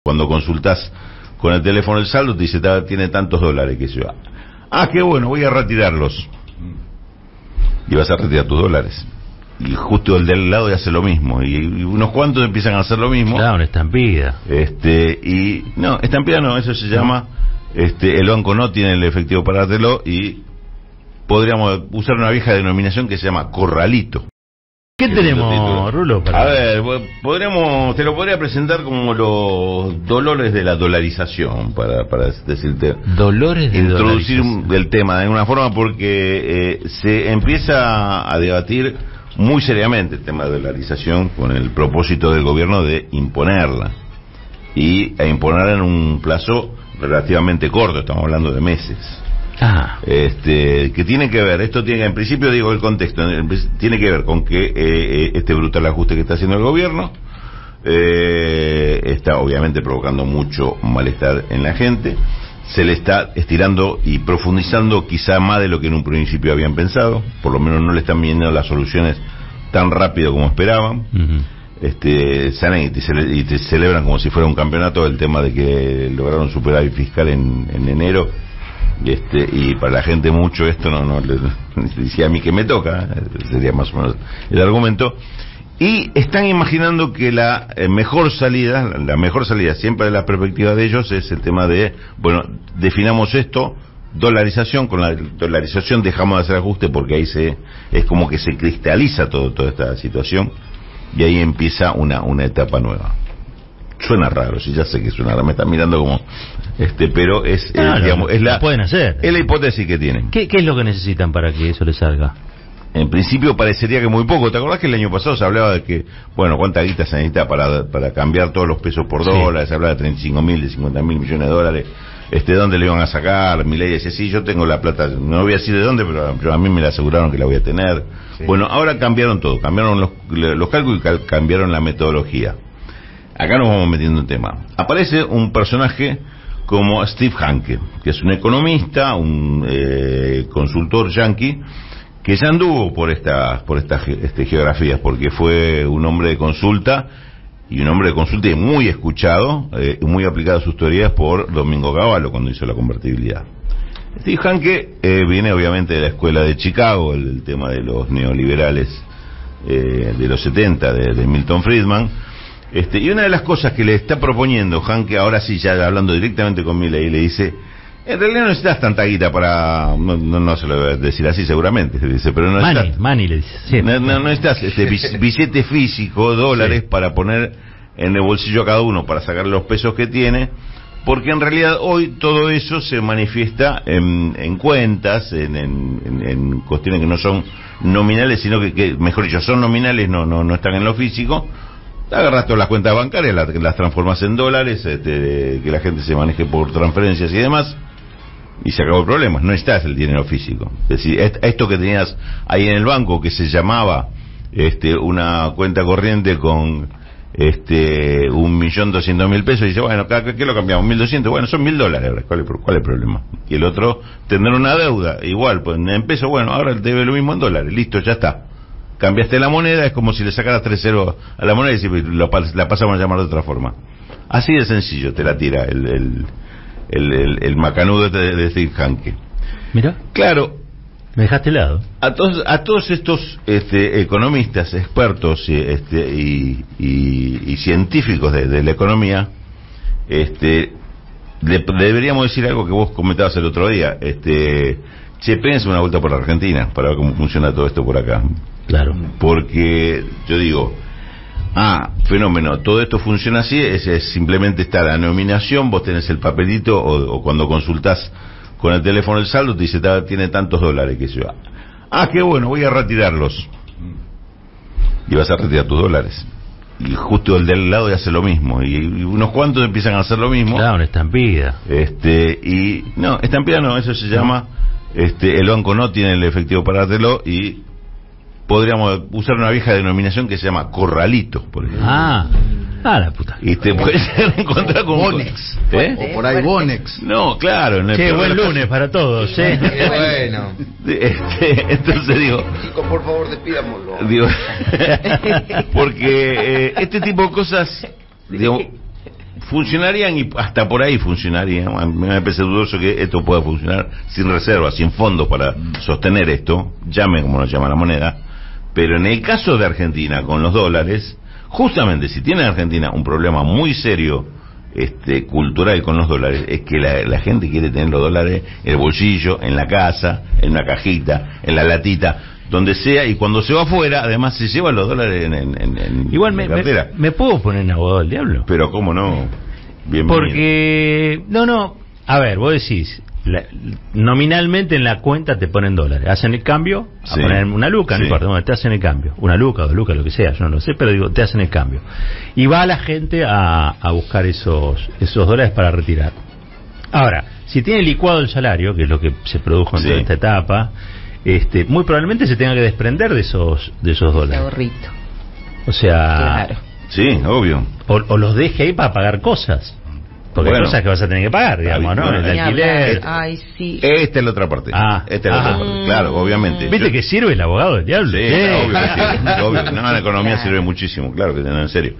Cuando consultas con el teléfono el saldo, te dice, tiene tantos dólares, que yo. Ah, qué bueno, voy a retirarlos. Y vas a retirar tus dólares. Y justo el del lado hace lo mismo. Y unos cuantos empiezan a hacer lo mismo. Claro, una estampida. No, estampida no, eso se llama, el banco no tiene el efectivo para dártelo, y podríamos usar una vieja denominación que se llama corralito. ¿Qué tenemos, Rulo? A ver, te lo podría presentar como los dolores de la dolarización, para decirte. Dolores de introducir dolarización. el tema de alguna forma, porque se empieza a debatir muy seriamente el tema de dolarización, con el propósito del gobierno de imponerla, y a imponerla en un plazo relativamente corto, estamos hablando de meses. Que tiene que ver, en principio digo el contexto, tiene que ver con que este brutal ajuste que está haciendo el gobierno está obviamente provocando mucho malestar en la gente, se le está estirando y profundizando quizá más de lo que en un principio habían pensado, por lo menos no le están viendo las soluciones tan rápido como esperaban. Salen y te celebran como si fuera un campeonato el tema de que lograron superávit fiscal en enero. Y para la gente mucho esto no le decía a mí que me toca, sería más o menos el argumento. Y están imaginando que la mejor salida siempre de la perspectiva de ellos es el tema de, bueno, definamos esto, dolarización, con la dolarización dejamos de hacer ajuste, porque ahí es como que se cristaliza toda esta situación, y ahí empieza una etapa nueva. Suena raro, sí, ya sé que suena raro, me están mirando como pero es digamos, es la pueden hacer. Es la hipótesis que tienen. ¿Qué es lo que necesitan para que eso les salga? En principio parecería que muy poco. ¿Te acordás que el año pasado se hablaba de que, bueno, cuánta guita se necesita para cambiar todos los pesos por dólares? Se hablaba de 35.000, de 50.000 millones de dólares. ¿Dónde le iban a sacar? Milei decía, sí, yo tengo la plata, no voy a decir de dónde, pero a mí me la aseguraron que la voy a tener. Sí. Bueno, ahora cambiaron todo, cambiaron los cálculos y cambiaron la metodología. Acá nos vamos metiendo en tema. Aparece un personaje como Steve Hanke, que es un economista, un consultor yanqui, que ya anduvo por estas geografías, porque fue un hombre de consulta, y muy escuchado, muy aplicado a sus teorías por Domingo Cavallo cuando hizo la convertibilidad. Steve Hanke viene obviamente de la escuela de Chicago, el tema de los neoliberales de los 70, de Milton Friedman. Y una de las cosas que le está proponiendo Hanke, ahora sí, ya hablando directamente con Milei, le dice, en realidad no necesitas tanta guita para... No se lo voy a decir así seguramente, le dice, pero no necesitas... Money le dice. Sí. No necesitas billete físico, dólares, sí, para poner en el bolsillo a cada uno, para sacar los pesos que tiene, porque en realidad hoy todo eso se manifiesta en cuentas, en cuestiones que no son nominales, sino que mejor dicho, son nominales, no están en lo físico. Agarras todas las cuentas bancarias, las transformas en dólares, que la gente se maneje por transferencias y demás, y se acabó el problema. No necesitas el dinero físico. Es decir, esto que tenías ahí en el banco, que se llamaba una cuenta corriente con 1.200.000 pesos, y dice, bueno, ¿qué lo cambiamos? 1.200.000, bueno, son $1.000. ¿Cuál es el problema? Y el otro, tener una deuda, igual, pues en pesos, bueno, ahora te debe lo mismo en dólares, listo, ya está. Cambiaste la moneda, es como si le sacaras 3 ceros a la moneda y la pasamos a llamar de otra forma. Así de sencillo te la tira el macanudo de Steve Hanke. Mira. Claro. Me dejaste helado. A todos estos economistas, expertos y científicos de la economía, deberíamos decir algo que vos comentabas el otro día. Péguense una vuelta por la Argentina para ver cómo funciona todo esto por acá. Claro. Porque yo digo, fenómeno, todo esto funciona así, es simplemente está la nominación, vos tenés el papelito, o cuando consultás con el teléfono el saldo, te dice, tiene tantos dólares, que yo. Qué bueno, voy a retirarlos. Y vas a retirar tus dólares. Y justo el del lado hace lo mismo, y unos cuantos empiezan a hacer lo mismo. Claro, una estampida. No, estampida no, eso se llama, el banco no tiene el efectivo para dártelo, y podríamos usar una vieja denominación que se llama corralito, por ejemplo. La puta. Y te puedes encontrar con Bonex. O por ahí Bonex. No, claro. Qué buen lunes para todos, Qué bueno. Entonces digo... Chicos, por favor, despídamoslo. Digo, porque este tipo de cosas, digo, funcionarían y hasta por ahí funcionarían. A mí me parece dudoso que esto pueda funcionar sin reservas, sin fondos para sostener esto, llame como lo llama la moneda. Pero en el caso de Argentina con los dólares, justamente si tiene Argentina un problema muy serio cultural con los dólares, es que la gente quiere tener los dólares en el bolsillo, en la casa, en una cajita, en la latita, donde sea, y cuando se va afuera, además se llevan los dólares en igual la cartera. me puedo poner en abogado del diablo. Pero cómo no, bienvenido. Porque a ver, vos decís nominalmente en la cuenta te ponen dólares, hacen el cambio, a poner una luca, no importa, bueno, te hacen el cambio, una luca, 2 lucas, lo que sea, yo no lo sé, pero digo, te hacen el cambio y va la gente a buscar esos dólares para retirar. Ahora, si tiene licuado el salario, que es lo que se produjo en toda esta etapa, muy probablemente se tenga que desprender de esos dólares. Ahorrito. O sea, claro. Sí, obvio. O los deje ahí para pagar cosas. Porque hay cosas que vas a tener que pagar, digamos, ¿no? El alquiler. Ay, sí. Esta es la otra parte. Esta es la otra parte. Claro, obviamente. ¿Viste que sirve el abogado del diablo? Sí, obvio que sí. Obvio. No, la economía sirve muchísimo, claro que no, en serio.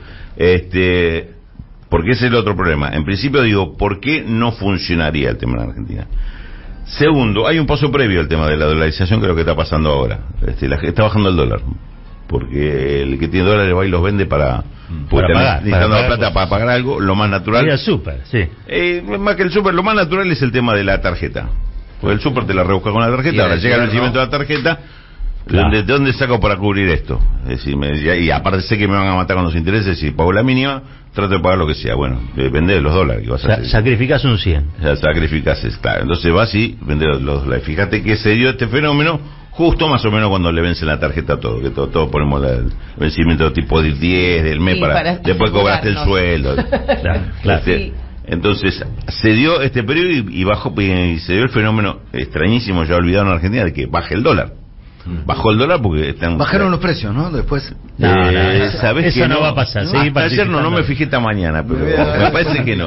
Porque ese es el otro problema. En principio digo, ¿por qué no funcionaría el tema en Argentina? Segundo, hay un paso previo al tema de la dolarización, que es lo que está pasando ahora. Está bajando el dólar. Porque el que tiene dólares va y los vende para pagar, necesitando la plata para pagar algo, lo más natural. Ir al súper, sí. Más que el súper, lo más natural es el tema de la tarjeta. Porque el súper te la rebusca con la tarjeta, ahora llega el vencimiento de la tarjeta. Claro. ¿De dónde saco para cubrir esto? Es decir, y aparte sé que me van a matar con los intereses. Si pago la mínima, trato de pagar lo que sea. Bueno, vender los dólares. Que vas a hacer. Sacrificas un 100. Ya sacrificas, claro. Entonces vas y vender los dólares. Fíjate que se dio este fenómeno justo más o menos cuando le vencen la tarjeta a todo. Que todos ponemos el vencimiento tipo del 10, del mes, para después cobraste el sueldo. Claro. Sí. Entonces se dio este periodo y bajó, y se dio el fenómeno extrañísimo, ya olvidado en Argentina, de que baje el dólar. Bajó el dólar porque bajaron los precios, ¿no? Después ¿sabés eso que no va a pasar? Ayer no me fijé esta mañana, pero me parece que no.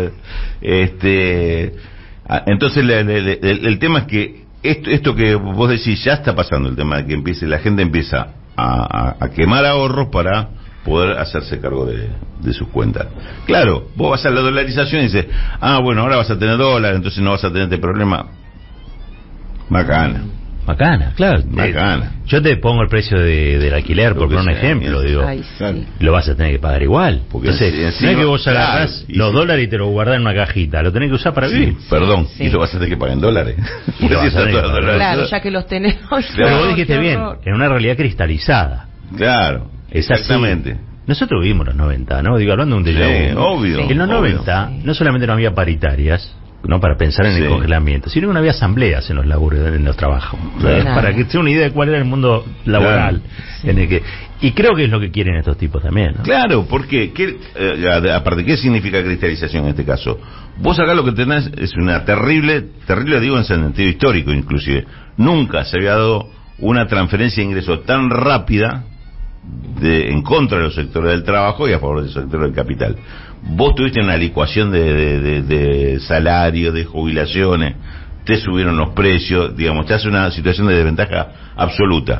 Entonces el tema es que esto que vos decís ya está pasando, el tema de que la gente empieza a quemar ahorros para poder hacerse cargo de sus cuentas. Claro, vos vas a la dolarización y dices, bueno, ahora vas a tener dólares, entonces no vas a tener este problema. Macana, claro. Macana. Yo te pongo el precio del alquiler, por poner un ejemplo, digo. Ay, sí. Lo vas a tener que pagar igual. Porque entonces, no es que vos agarrás los dólares y te los guardás en una cajita, lo tenés que usar para vivir. Perdón, y lo vas a tener que pagar en dólares. Claro, ya que los tenemos. Pero vos dijiste bien, en una realidad cristalizada. Claro, exactamente. Nosotros vivimos los 90, ¿no? Digo, hablando de un déjà vu. Obvio. En los 90, no solamente no había paritarias, no para pensar en el congelamiento, sino que no había asambleas en los laburos, en los trabajos, para que tenga una idea de cuál era el mundo laboral en el que, y creo que es lo que quieren estos tipos también, ¿no? Claro, porque aparte, ¿qué significa cristalización en este caso? Vos acá lo que tenés es una terrible digo en sentido histórico inclusive, nunca se había dado una transferencia de ingresos tan rápida en contra de los sectores del trabajo y a favor del sector del capital. Vos tuviste una licuación de salario, de jubilaciones, te subieron los precios, digamos, te hace una situación de desventaja absoluta.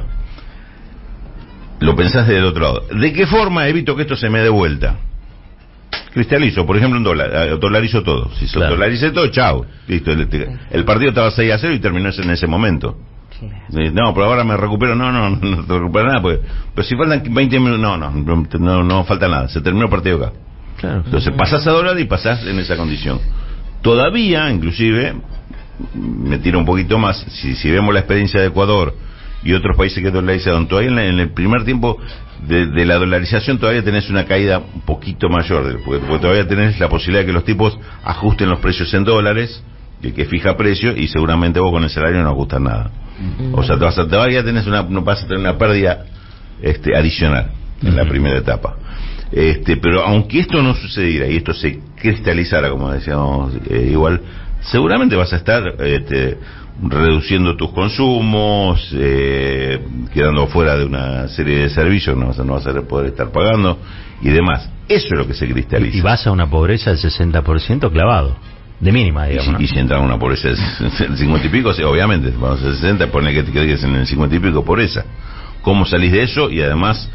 Lo pensás del otro lado. ¿De qué forma evito que esto se me dé vuelta? Cristalizo, por ejemplo, un dólar, dolarizo todo. Si se dolarice todo, chao. Listo, el partido estaba 6-0 y terminó en ese momento. No, pero ahora me recupero. No te recupero nada, pero si faltan 20 minutos, no falta nada, se terminó el partido acá. Claro. Entonces pasás a dólar y pasás en esa condición. Todavía, inclusive, me tiro un poquito más, si vemos la experiencia de Ecuador y otros países que dolarizaron, todavía en el primer tiempo de la dolarización todavía tenés una caída un poquito mayor, porque todavía tenés la posibilidad de que los tipos ajusten los precios en dólares, el que fija precio, y seguramente vos con el salario no ajustas nada. O sea, todavía tenés no vas a tener una pérdida adicional en la primera etapa. Pero aunque esto no sucediera y esto se cristalizara, como decíamos, igual seguramente vas a estar reduciendo tus consumos, quedando fuera de una serie de servicios, no vas a poder estar pagando y demás. Eso es lo que se cristaliza. Y vas a una pobreza del 60% clavado, de mínima, digamos. Y si entra una pobreza del 50 y pico, sí, obviamente, vamos a 60, pone que te quedes en el 50 y pico pobreza. ¿Cómo salís de eso? Y además,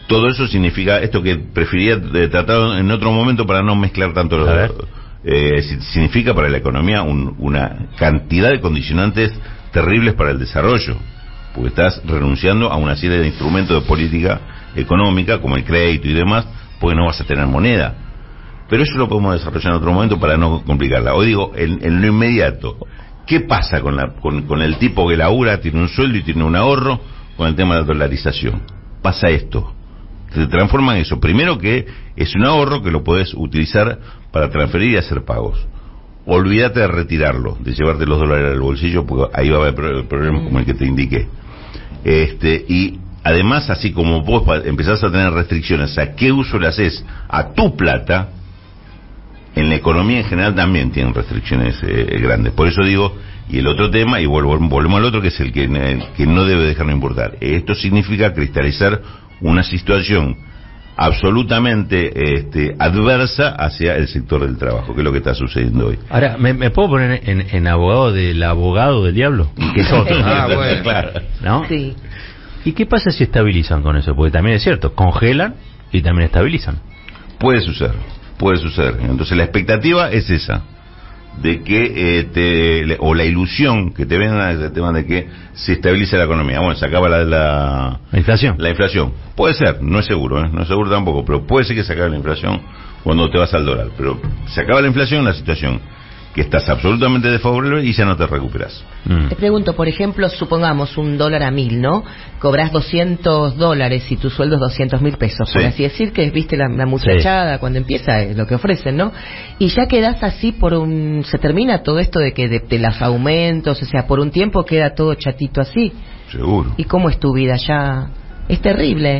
todo eso significa esto que preferiría tratar en otro momento para no mezclar tanto significa para la economía una cantidad de condicionantes terribles para el desarrollo, porque estás renunciando a una serie de instrumentos de política económica como el crédito y demás, porque no vas a tener moneda. Pero eso lo podemos desarrollar en otro momento para no complicarla. Hoy digo, en lo inmediato, ¿qué pasa con el tipo que labura, tiene un sueldo y tiene un ahorro con el tema de la dolarización? Pasa esto, se transforma en eso. Primero, que es un ahorro que lo podés utilizar para transferir y hacer pagos. Olvídate de retirarlo, de llevarte los dólares al bolsillo, porque ahí va a haber problemas como el que te indiqué. Y además, así como vos empezás a tener restricciones a qué uso le haces a tu plata, en la economía en general también tienen restricciones grandes. Por eso digo, y el otro tema, y volvemos al otro, que es el que no debe dejar de importar. Esto significa cristalizar una situación absolutamente adversa hacia el sector del trabajo, que es lo que está sucediendo hoy. Ahora, ¿me puedo poner en abogado del diablo? Que es otro. Bueno, claro. ¿No? Sí. ¿Y qué pasa si estabilizan con eso? Porque también es cierto, congelan y también estabilizan. Puede suceder. Entonces la expectativa es esa, de que o la ilusión que te vendan el tema de que se estabilice la economía. Bueno, se acaba la inflación. La inflación. Puede ser, no es seguro, no es seguro tampoco, pero puede ser que se acabe la inflación cuando te vas al dólar. Pero se acaba la inflación, la situación que estás absolutamente desfavorable y ya no te recuperas. Te pregunto, por ejemplo, supongamos $1 a 1.000, ¿no? Cobras $200 y tu sueldo es $200.000, por así decir, que viste la muchachada cuando empieza lo que ofrecen, ¿no? Y ya quedas así se termina todo esto de los aumentos, o sea, por un tiempo queda todo chatito así. Seguro. ¿Y cómo es tu vida ya? Es terrible.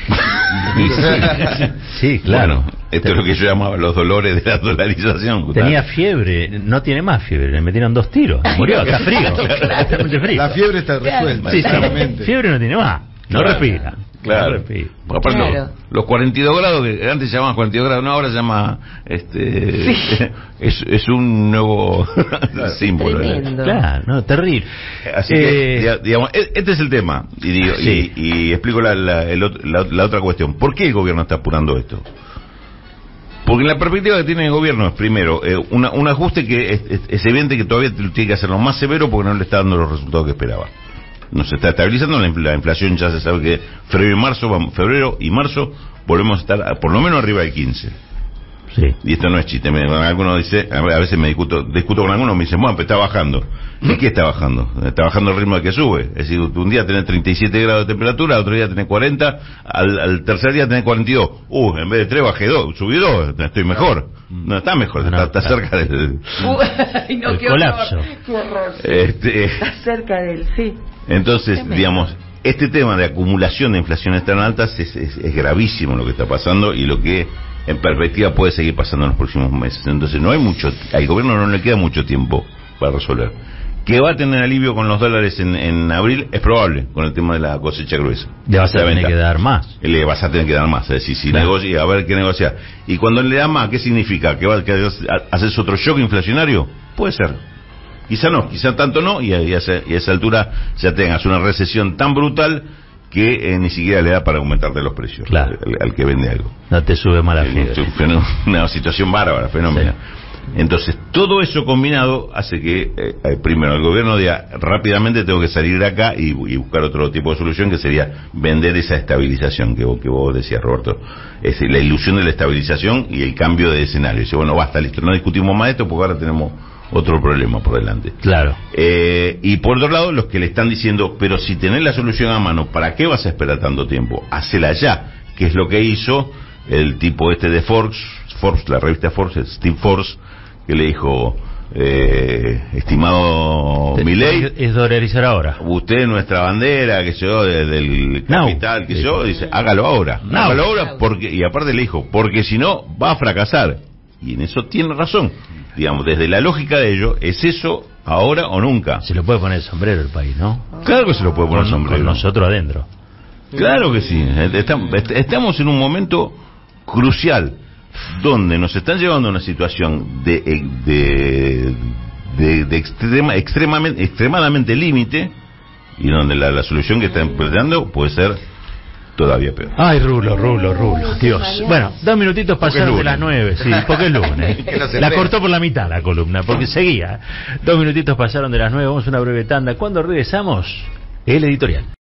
Sí, claro. Bueno, esto es lo que yo llamaba los dolores de la dolarización. Tenía fiebre, no tiene más fiebre, le metieron 2 tiros, murió, está frío. La fiebre está resuelta. Sí, fiebre no tiene más, no respira. Claro. Aparte, los 42 grados, que antes se llamaban 42 grados, no, ahora se llama es un nuevo símbolo. Claro, no, terrible. Así que, digamos, este es el tema. Y explico la otra cuestión. ¿Por qué el gobierno está apurando esto? Porque en la perspectiva que tiene el gobierno es, primero, un ajuste que es evidente que todavía tiene que hacerlo más severo porque no le está dando los resultados que esperaba. No se está estabilizando, la inflación ya se sabe que febrero y marzo volvemos a estar por lo menos arriba del 15. Sí. Y esto no es chiste. Algunos dice, a veces me discuto con algunos, me dicen, bueno, pero está bajando. ¿Y qué está bajando? Está bajando el ritmo de que sube. Es decir, un día tenés 37 grados de temperatura, otro día tenés 40, al tercer día tenés 42. En vez de 3 bajé 2, subí 2, estoy mejor. No está mejor, está cerca del colapso. Qué horror. Está cerca del, sí. Entonces, digamos, este tema de acumulación de inflaciones tan altas es gravísimo lo que está pasando y lo que en perspectiva puede seguir pasando en los próximos meses. Entonces al gobierno no le queda mucho tiempo para resolver. Que va a tener alivio con los dólares en abril es probable, con el tema de la cosecha gruesa. Le vas a tener que dar más. Le vas a tener que dar más, es decir, si negocia, a ver qué negociar. Y cuando le da más, ¿qué significa? ¿Que haces otro shock inflacionario? Puede ser. Quizá no, quizá tanto no, y a esa altura ya tengas una recesión tan brutal que ni siquiera le da para aumentarte los precios al que vende algo. No te sube más la fiebre. Una situación bárbara, fenómeno. Sí. Entonces, todo eso combinado hace que, primero, el gobierno diga, rápidamente tengo que salir de acá y buscar otro tipo de solución, que sería vender esa estabilización que vos decías, Roberto. Es decir, la ilusión de la estabilización y el cambio de escenario. Dice, bueno, basta, listo, no discutimos más de esto porque ahora tenemos otro problema por delante. Claro. Y por otro lado, los que le están diciendo, pero si tenés la solución a mano, ¿para qué vas a esperar tanto tiempo? Hacela ya, que es lo que hizo el tipo de Forbes, la revista Forbes, Steve Forbes, que le dijo, estimado Milei, es dolarizar ahora. Usted es nuestra bandera, que yo, del capital, que yo, dice, hágalo ahora. Hágalo ahora, y aparte le dijo, porque si no, va a fracasar. Y en eso tiene razón. Digamos, desde la lógica de ello, ¿es eso ahora o nunca? Se lo puede poner el sombrero el país, ¿no? Claro que se lo puede poner el sombrero. Con nosotros adentro. Claro que sí. Estamos en un momento crucial donde nos están llevando a una situación de extremadamente límite, y donde la solución que están planteando puede ser todavía peor. Ay, Rulo, Dios. Bueno, 2 minutitos pasaron de las 9, sí, porque es lunes. La cortó por la mitad la columna, porque seguía. 2 minutitos pasaron de las 9, vamos a una breve tanda. Cuando regresamos, el editorial.